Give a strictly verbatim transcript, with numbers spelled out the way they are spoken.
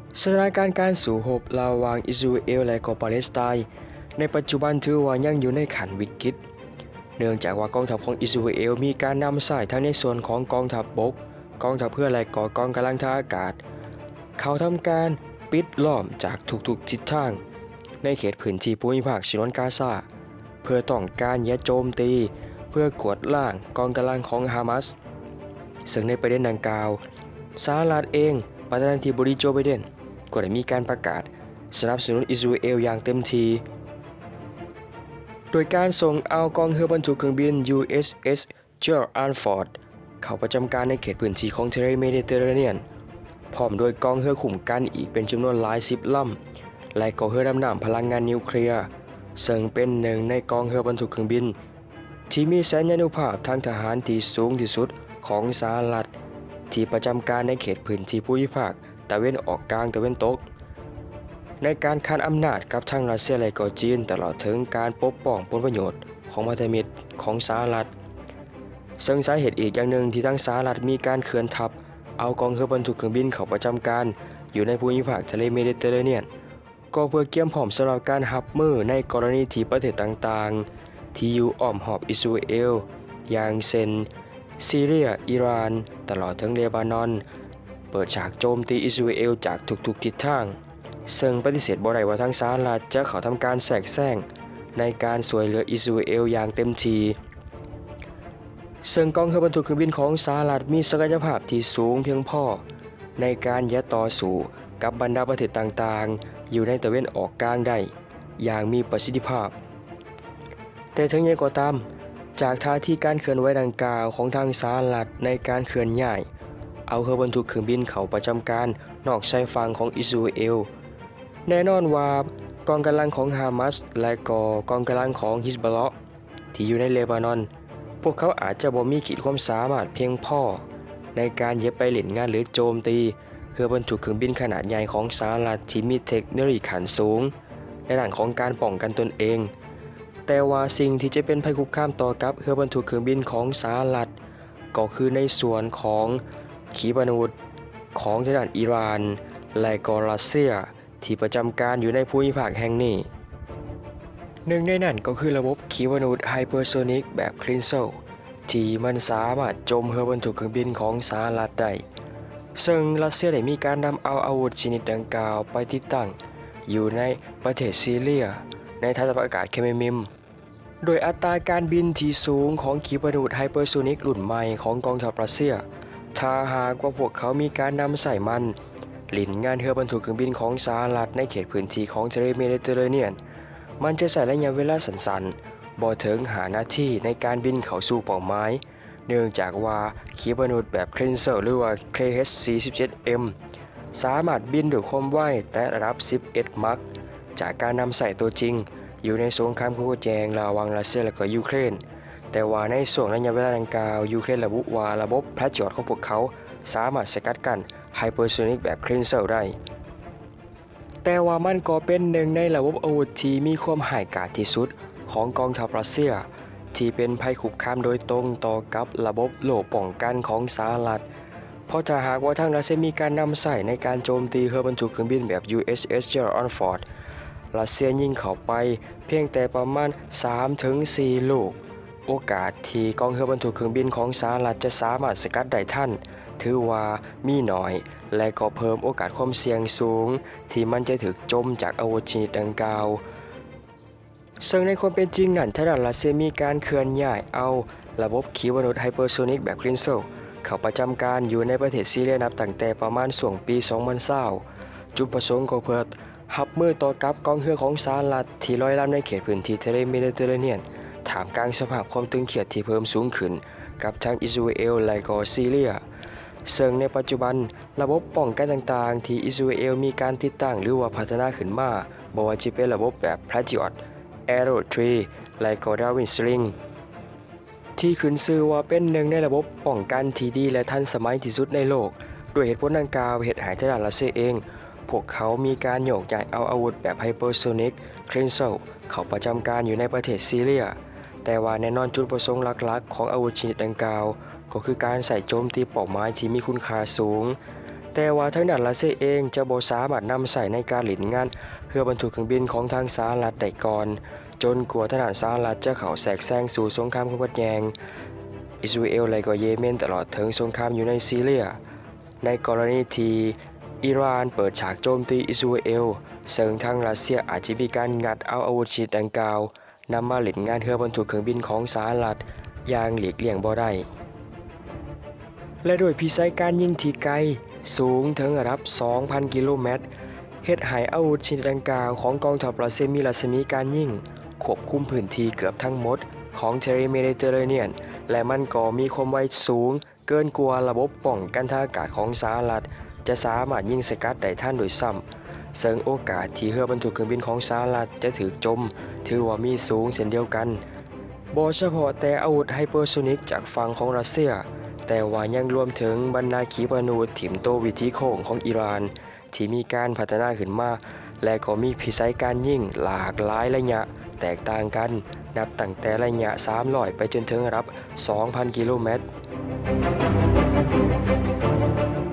สถานการณ์การสู้รบระหว่างอิสราเอลและก็ปาเลสไตน์ในปัจจุบันถือว่ายังอยู่ในขั้นวิกฤตเนื่องจากว่ากองทัพของอิสราเอลมีการนำสายทั้งในส่วนของกองทัพบกกองทัพเรือและก็กองกำลังทางอากาศเขาทำการปิดล้อมจากทุกๆทิศทางในเขตพื้นที่ภูมิภาคฉนวนกาซาเพื่อต้องการแย่โจมตีเพื่อกวดล้างกองกำลังของฮามาสซึ่งในประเด็นดังกล่าวสหรัฐเองประธานาธิบดีโจไบเดนก็ได้มีการประกาศสนับสนุนอิสราเอลอย่างเต็มทีโดยการส่งเอากองเรือบรรทุกเครื่องบิน ยู เอส เอส Gerald R. Ford เข้าประจำการในเขตพื้นที่ของทะเลเมดิเตอร์เรเนียนพร้อมด้วยกองเรือขุมกันอีกเป็นจำนวนหลายสิบลำและก็เรือดำน้ำพลังงานนิวเคลียร์ซึ่งเป็นหนึ่งในกองเรือบรรทุกเครื่องบินที่มีสัญญานุภาพทางทหารที่สูงที่สุดของสหรัฐที่ประจำการในเขตพื้นที่ภูมิภาคตะวันออกกลางตะวันตกในการขันอำนาจกับทางรัสเซียและก็จีนตลอดถึงการปกป้องผลประโยชน์ของพันธมิตรของสหรัฐซึ่งสาเหตุอีกอย่างหนึ่งที่ทั้งสหรัฐมีการเคลื่อนทัพเอากองเรือบรรทุกเครื่องบินเข้าประจำการอยู่ในภูมิภาคทะเลเมดิเตอร์เรเนียนก็เพื่อเตรียมพร้อมสำหรับการรับมือในกรณีที่ประเทศต่างๆที่อยู่อ้อมหอบอิสราเอลอย่างเช่นซีเรียอิหร่านตลอดถึงเลบานอนเปิดฉากโจมตีอิสราเอลจากทุกๆทิศทางซึ่งปฏิเสธบ่ได้ว่าทางสหรัฐจะเข้าทำการแทรกแซงในการช่วยเหลืออิสราเอลอย่างเต็มที่ซึ่งกองเรือบรรทุกเครื่องบินของสหรัฐมีศักยภาพที่สูงเพียงพอในการยัดต่อสู้กับบรรดาประเทศต่างๆอยู่ในตะวันออกกลางได้อย่างมีประสิทธิภาพแต่ถึงอย่างไรก็ตามจากท่าทีการเคลื่อนไหวดังกล่าวของทางสหรัฐในการเคลื่อนย้ายเอาเรือบรรทุกเครื่องบินเข้าประจำการนอกชายฝั่งของอิสราเอลแน่นอนว่ากองกำลังของฮามาสและก็กองกำลังของฮิซบอลเลาะห์ที่อยู่ในเลบานอนพวกเขาอาจจะบ่มีขีดความสามารถเพียงพอในการเย็บไปเล่นงานหรือโจมตีเรือบรรทุกเครื่องบินขนาดใหญ่ของสหรัฐที่มีเทคโนโลยีขั้นสูงในด้านของการป้องกันตนเองแต่ว่าสิ่งที่จะเป็นภัยคุกคามต่อกับเรือบรรทุกเครื่องบินของสหรัฐก็คือในส่วนของขีปนาวุธของทางด้านอิหร่านและก็รัสเซียที่ประจำการอยู่ในภูมิภาคแห่งนี้หนึ่งในนั้นก็คือระบบขีปนาวุธไฮเปอร์โซนิกแบบคลินโซที่มันสามารถโจมเรือบรรทุกเครื่องบินของสหรัฐได้ซึ่งรัสเซียได้มีการนำเอาอาวุธชนิดดังกล่าวไปติดตั้งอยู่ในประเทศซีเรียในฐานทัพอากาศเคเมมิมโดยอัตราการบินที่สูงของขีปนาวุธไฮเปอร์โซนิกรุ่นใหม่ของกองทัพรัสเซียถ้าหากว่าพวกเขามีการนำใส่มันหลินงานเรือบรรทุกเครื่องบินของสหรัฐในเขตพื้นที่ของทะเลเมดิเตอร์เรเนียนมันจะใช้ระยะเวลาสั้นๆบ่ถึงห้านาทีในการบินเข้าสู่เป้าหมายเนื่องจากว่าขีปนาวุธแบบคลินเซอร์หรือว่า เค เอช สี่สิบเจ็ด เอ็ม สามารถบินด้วยความไวแต่ระดับสิบเอ็ดมัคจากการนำใส่ตัวจริงอยู่ในสงครามขัดแย้งระหว่างรัสเซียและก็ยูเครนแต่ว่าในช่วงระยะเวลาดังกล่าวยูเครนระบุว่าระบบแพทริอตของพวกเขาสามารถสกัดกั้นไฮเปอร์โซนิกแบบคลินเซอร์ได้แต่ว่ามันก็เป็นหนึ่งในระบบอาวุธที่มีความร้ายกาจที่สุดของกองทัพรัสเซียที่เป็นภัยคุกคามโดยตรงต่อกับระบบโล่ป้องกันของสหรัฐเพราะถ้าหากว่าทางรัสเซียมีการนำใส่ในการโจมตีเรือบรรทุกเครื่องบินแบบ ยู เอส เอส Gerald R. Ford รัสเซียยิงเข้าไปเพียงแต่ประมาณ สามถึงสี่ ลูกโอกาสที่กองเรือบรรทุกเครื่องบินของสหรัฐจะสามารถสกัดได้ทันถือว่ามีน้อยและก็เพิ่มโอกาสความเสี่ยงสูงที่มันจะถูกโจมจากอาวุธชนิดดังกล่าวซึ่งในความเป็นจริงนั้นทางด้านรัสเซียมีการเคลื่อนย้ายเอาระบบขีปนาวุธไฮเปอร์โซนิกแบบคลินโซเข้าประจำการอยู่ในประเทศซีเรียนับตั้งแต่ประมาณช่วงปี สองพันยี่สิบ จุดประสงค์ก็เพื่อรับมือต่อกับกองเรือของสหรัฐที่ลอยลำในเขตพื้นที่ทะเลเมดิเตอร์เรเนียนท่ามกลางสภาพความตึงเครียดที่เพิ่มสูงขึ้นกับทางอิสราเอลและก็ซีเรียซึ่งในปัจจุบันระบบป้องกันต่างๆที่อิสราเอลมีการติดตั้งหรือว่าพัฒนาขึ้นมาบ่ว่าจะเป็นระบบแบบแพทริอต Arrow สาม และก็ Darwin Sling ที่ขึ้นชื่อว่าเป็นหนึ่งในระบบป้องกันที่ดีและทันสมัยที่สุดในโลกด้วยเหตุผลดังกล่าวเหตุให้ทางด้านรัสเซียเองพวกเขามีการโยกย้ายเอาอาวุธแบบไฮเปอร์โซนิกคลินโซเข้าประจำการอยู่ในประเทศซีเรียแต่ว่าแน่นอนจุดประสงค์หลักๆของอาวุธชนิดดังกล่าวก็คือการใส่โจมตีเป้าหมายที่มีคุณค่าสูงแแต่ว่าทางด้านรัสเซียเองจะบ่สามารถนำใส่ในการหลินงานเรือบรรทุกเครื่องบินของทางสหรัฐได้ก่อนจนกว่าทางด้านสหรัฐจะเข้าแทรกแซงสู่สงครามความขัดแย้งอิสราเอลและก็เยเมนตลอดถึงสงครามอยู่ในซีเรียในกรณีที่อิหร่านเปิดฉากโจมตีอิสราเอลซึ่งทางรัสเซียอาจจะมีการงัดเอาอาวุธชนิดดังกล่าวนำมาหลินงานเรือบรรทุกเครื่องบินของสหรัฐอย่างหลีกเลี่ยงบ่ได้และโดยพิสัยการยิงที่ไกลสูงถึงระดับ สองพัน กิโลเมตรเฮ็ดให้อาวุธชนิดดังกล่าวของกองทัพรัสเซียมีรัศมีการยิงควบคุมพื้นที่เกือบทั้งหมดของทะเลเมดิเตอร์เรเนียนและมันก็มีความไวสูงเกินกว่าระบบป้องกันทางอากาศของสหรัฐจะสามารถยิงสกัดได้ทันโดยซ้ำซึ่งโอกาสที่เรือบรรทุกเครื่องบินของสหรัฐจะถูกจมถือว่ามีสูงเช่นเดียวกันบ่เฉพาะแต่อาวุธไฮเปอร์โซนิกจากฝั่งของรัสเซียแต่ว่ายังรวมถึงบรรดาขีปนาวุธถิ่มโตวิถีโค้งของอิหร่านที่มีการพัฒนาขึ้นมาและก็มีพิสัยการยิงหลากหลายระยะแตกต่างกันนับตั้งแต่ระยะสามร้อยไปจนถึงระดับ สองพัน กิโลเมตร